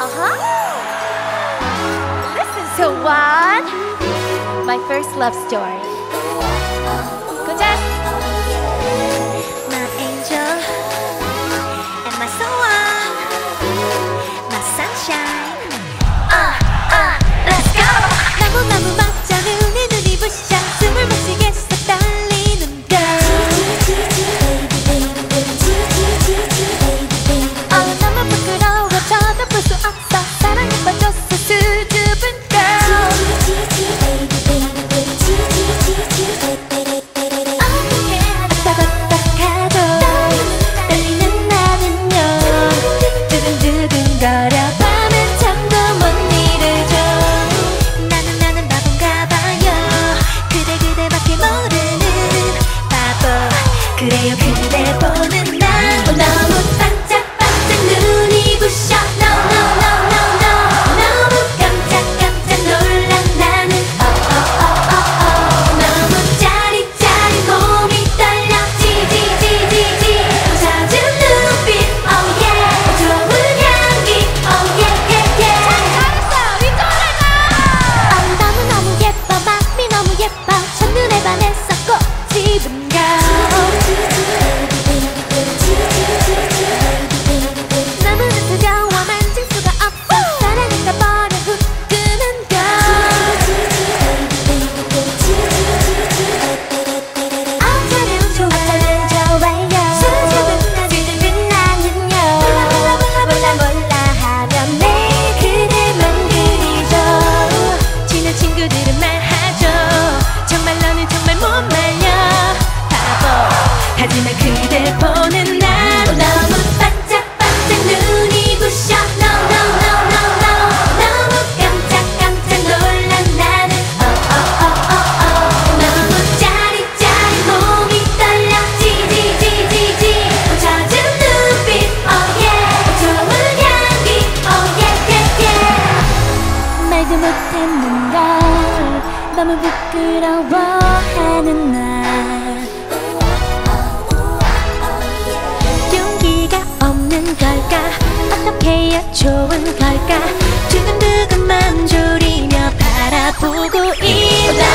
So what? My first love story. Go Jess! My angel and my soul, my sunshine. Let's go. 너무너무 멋져 눈이 부셔 숨을 못 쉬겠어 떨리는 걸. 너무 부끄러워 쳐다볼 수 없어 사랑에 빠졌어 수줍은 그래요 그대 보는 날 너무 반짝반짝 눈이 부셔 No no no no no 너무 깜짝 놀란 나는 너무 짜릿짜릿 몸이 떨려 지지지지지 젖은 눈빛 oh yeah 좋은 향기 oh yeah yeah yeah 잘했어 위쪽으로 가 너무너무 예뻐 마음이 너무 예뻐 첫눈에 반했어 꼭 집은 가 하지만 그댈 보는 날 너무 반짝반짝 눈이 부셔 No no no no no 너무 깜짝 놀란 나는 너무 짜릿짜릿 몸이 떨려 지지지지지 젖은 눈빛 oh yeah 좋은 향기 oh yeah yeah yeah 말도 못했는 걸 너무 부끄러워하는 날 걸까 어떻게 해야 좋은 걸까 두근두근만 졸이며 바라보고 있는